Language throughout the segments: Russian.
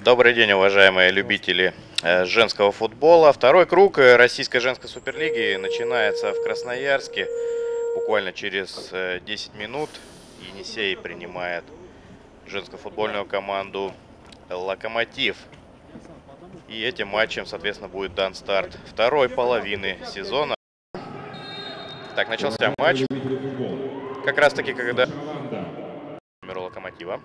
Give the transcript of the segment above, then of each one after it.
Добрый день, уважаемые любители женского футбола. Второй круг российской женской суперлиги начинается в Красноярске. Буквально через 10 минут Енисей принимает женскую футбольную команду «Локомотив». И этим матчем, соответственно, будет дан старт второй половины сезона. Так, начался матч. Как раз таки, когда номер «Локомотива».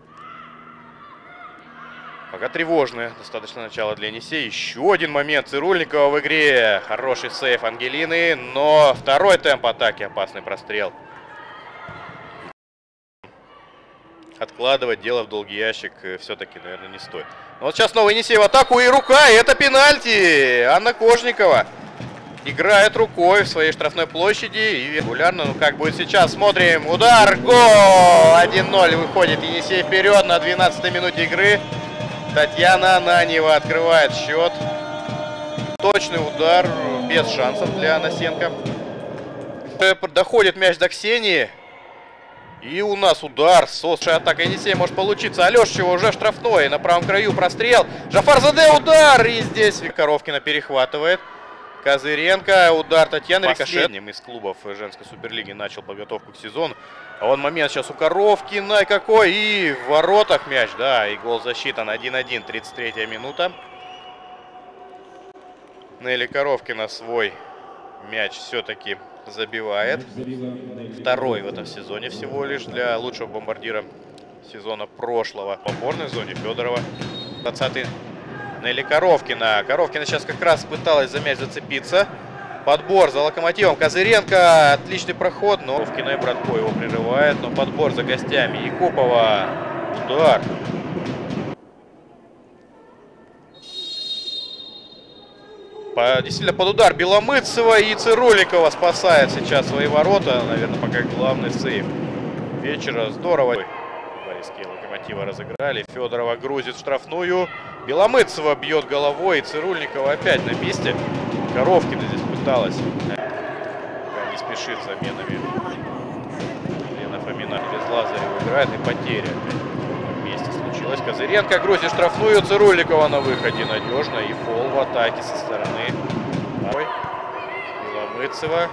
Пока тревожное достаточно начало для Енисея. Еще один момент Цирульникова в игре. Хороший сейв Ангелины, но второй темп атаки, опасный прострел. Откладывать дело в долгий ящик все-таки, наверное, не стоит. Но вот сейчас снова Енисей в атаку, и рука, и это пенальти. Анна Кожникова играет рукой в своей штрафной площади и регулярно. Ну как будет сейчас, смотрим. Удар, гол! 1-0, выходит Енисей вперед на 12-й минуте игры. Татьяна Ананьева открывает счет. Точный удар, без шансов для Анасенко. Доходит мяч до Ксении. И у нас удар. Сосшая атака Енисея может получиться. Алешева уже штрафной. На правом краю прострел. Жафарзаде удар. И здесь Коровкина перехватывает. Козыренко. Удар Татьяны. Последним из клубов женской суперлиги начал подготовку к сезону. А вон момент сейчас у Коровкина какой. И в воротах мяч. Да, и гол засчитан 1-1. 33-я минута. Нелли Коровкина свой мяч все-таки забивает. Второй в этом сезоне всего лишь для лучшего бомбардира сезона прошлого. В опорной зоне Федорова. 20-й. Нелли Коровкина. Коровкина сейчас как раз пыталась за мяч зацепиться. Подбор за Локомотивом. Козыренко. Отличный проход. Но Коровкина и Братко его прерывает. Но подбор за гостями. Якупова. Удар. Действительно под удар Беломыцева, и Цирульникова спасает сейчас свои ворота. Наверное, пока главный сейв вечера. Здорово. Борисские Локомотива разыграли. Федорова грузит в штрафную. Беломыцева бьет головой. И Цирульникова опять на месте. Коровкина здесь пыталась. Не спешит с заменами. Елена Фомина без Лазарева играет, и потеря опять вместе случилась. Козыренко грузит штрафную. Цирульникова на выходе надежно. И фол в атаке со стороны. Беломыцева.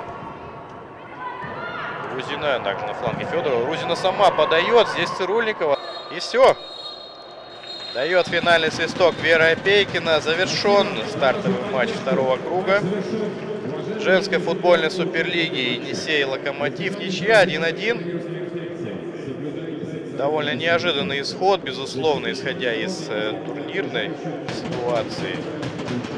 Рузина также на фланге Федорова. Рузина сама подает. Здесь Цирульникова. И все. Дает финальный свисток Вера Опейкина. Завершен стартовый матч второго круга женской футбольной суперлиги Енисей Локомотив. Ничья 1-1. Довольно неожиданный исход, безусловно, исходя из турнирной ситуации.